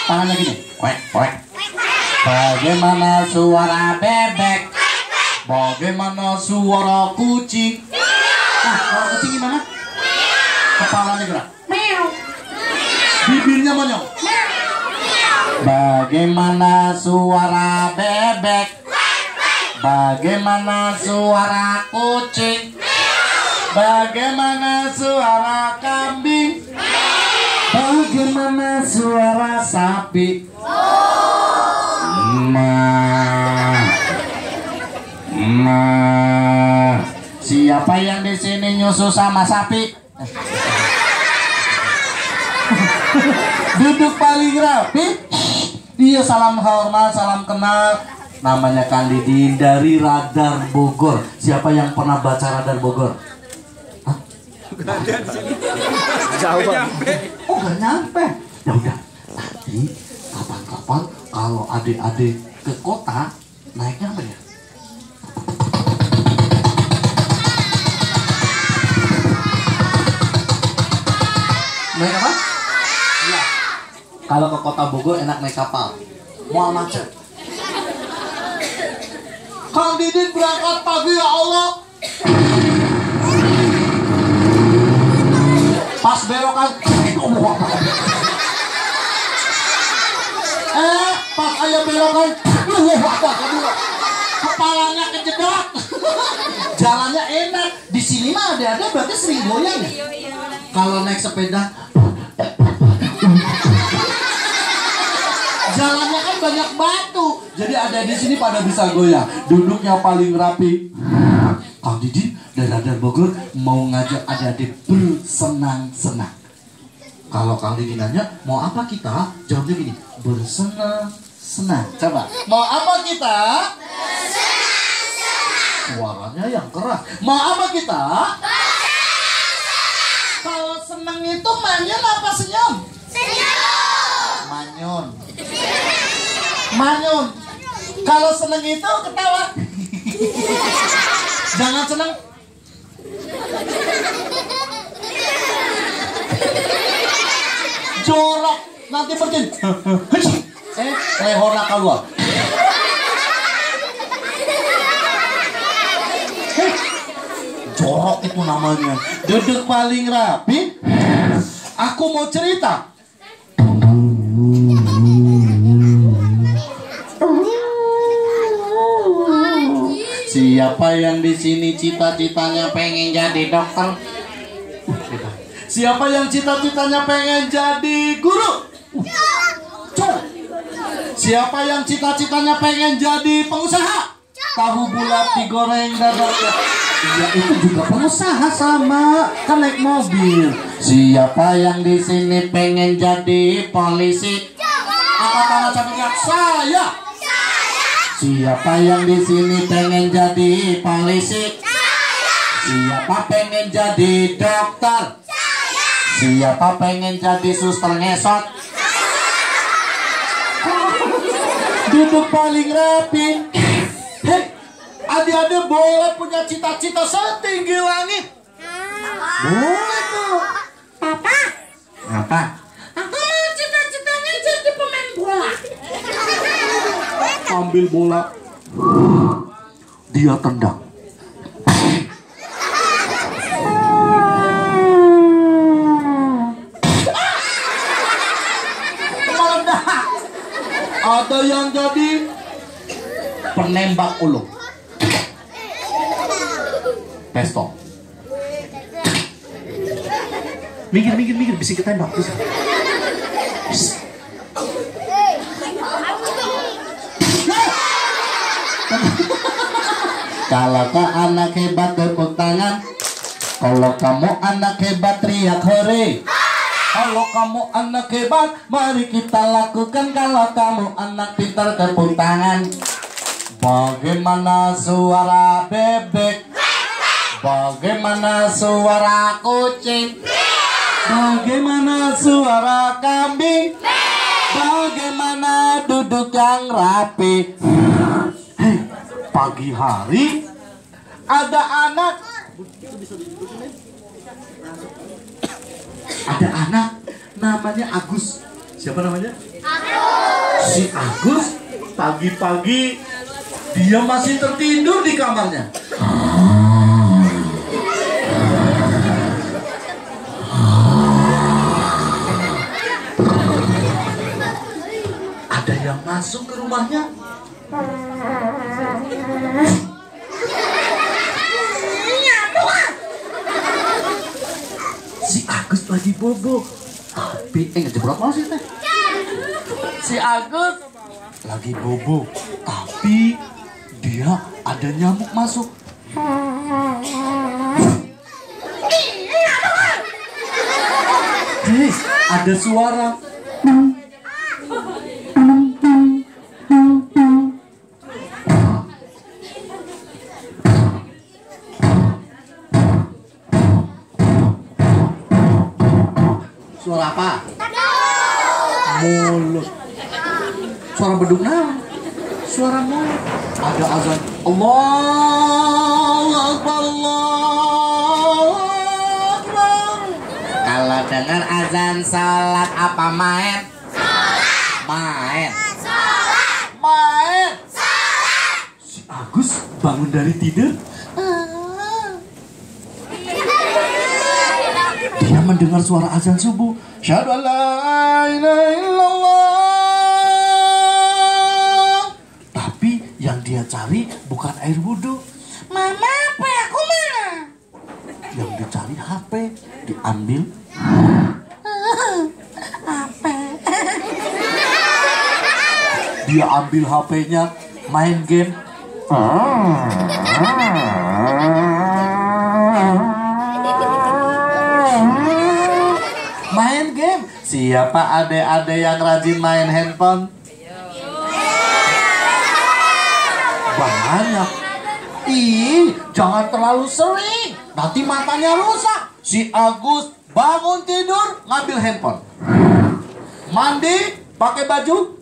Tangannya gini. Kwek, kwek. Bagaimana suara bebek? Bagaimana suara kucing? Nah, kalau kucing gimana? Kepalanya gerak. Meow. Bibirnya monyong. Bagaimana suara bebek? Bagaimana suara kucing? Bagaimana suara kambing? Bagaimana suara sapi? Siapa yang di sini nyusu sama sapi? Duduk paling rapi. Iya, salam hormat, salam kenal. Namanya Kang Didin dari Radar Bogor. Siapa yang pernah baca Radar Bogor? Hah? Jauh banget. Oh, gak nyampe. Ya udah, nanti kapan-kapan kalau adik-adik ke kota naiknya apa ya? Naik apa? Iya. Kalau ke kota Bogor enak naik kapal. Mau macet. Kang Didin berangkat pagi ya Allah. Pas belokan. Pas ayam belokan. Kepalanya kejedot. Jalannya enak. Di sini mah ada berarti sering goyang ya. Kalau naik sepeda, jalannya kan banyak batu, jadi ada di sini pada bisa goyang. Duduknya paling rapi. Kang Didin dari Radar Bogor mau ngajak adik-adik bersenang-senang. Kalau Kang Didin nanya mau apa kita, jawabnya gini, bersenang-senang. Coba, mau apa kita? Bersenang-senang. Suaranya yang keras. Mau apa kita? Kalau seneng itu manyun apa senyum? Senyum. Manyun. Manyun. Kalau seneng itu ketawa. Jangan seneng. Jorok. Nanti bersin. Lehorna keluar. Jorok itu namanya. Duduk paling rapi. Aku mau cerita. Siapa yang di sini cita-citanya pengen jadi dokter? Siapa yang cita-citanya pengen jadi guru? Siapa yang cita-citanya pengen jadi pengusaha? Tahu bulat digoreng dadar. Ya itu juga pengusaha sama, kan naik mobil. Siapa yang di sini pengen jadi polisi? Angkat tangan lihat saya. Siapa yang di sini pengen jadi polisi? Siapa pengen jadi dokter? Siapa pengen jadi suster ngesot? Duduk paling rapi. Hei, adik-adik boleh punya cita-cita setinggi langit? Boleh tuh. Papa? Apa? Aku mau cita-citanya jadi pemain bola. Ambil bola, dia tendang. Meledak. Ada yang jadi penembak ulung. Pistol. Minggir, bisa ketembak. Bisa. Kalau kau anak hebat tepuk tangan. Kalau kamu anak hebat teriak hore. Kalau kamu anak hebat mari kita lakukan. Kalau kamu anak pintar tepuk tangan. Bagaimana suara bebek? Bagaimana suara kucing? Bagaimana suara kambing? Bagaimana duduk yang rapi? Hei, pagi hari ada anak. Ada anak namanya Agus. Siapa namanya? Agus. Si Agus pagi-pagi dia masih tertidur di kamarnya. Ada yang masuk ke rumahnya. Si Agus lagi bobo. Tapi ngejebrot mau sih teh. Si Agus lagi bobo, tapi dia ada nyamuk masuk. Ada suara. Suara apa? Mulut. Suara beduk naon? Suara mulut. Ada azan. Allahu Akbar, Allahu Akbar. Kalau dengar azan salat apa main? Main. Main. Si Agus bangun dari tidur. Dia mendengar suara azan subuh. Syahadu an la ilaha illallah. Tapi yang dia cari bukan air wudhu. Mama, HP aku mana? Yang dicari HP. Diambil. HP. Dia ambil HP-nya, main game. Main game. Siapa adek-adek yang rajin main handphone? Banyak. Ih, jangan terlalu sering, nanti matanya rusak. Si Agus bangun tidur, ngambil handphone. Mandi, pakai baju,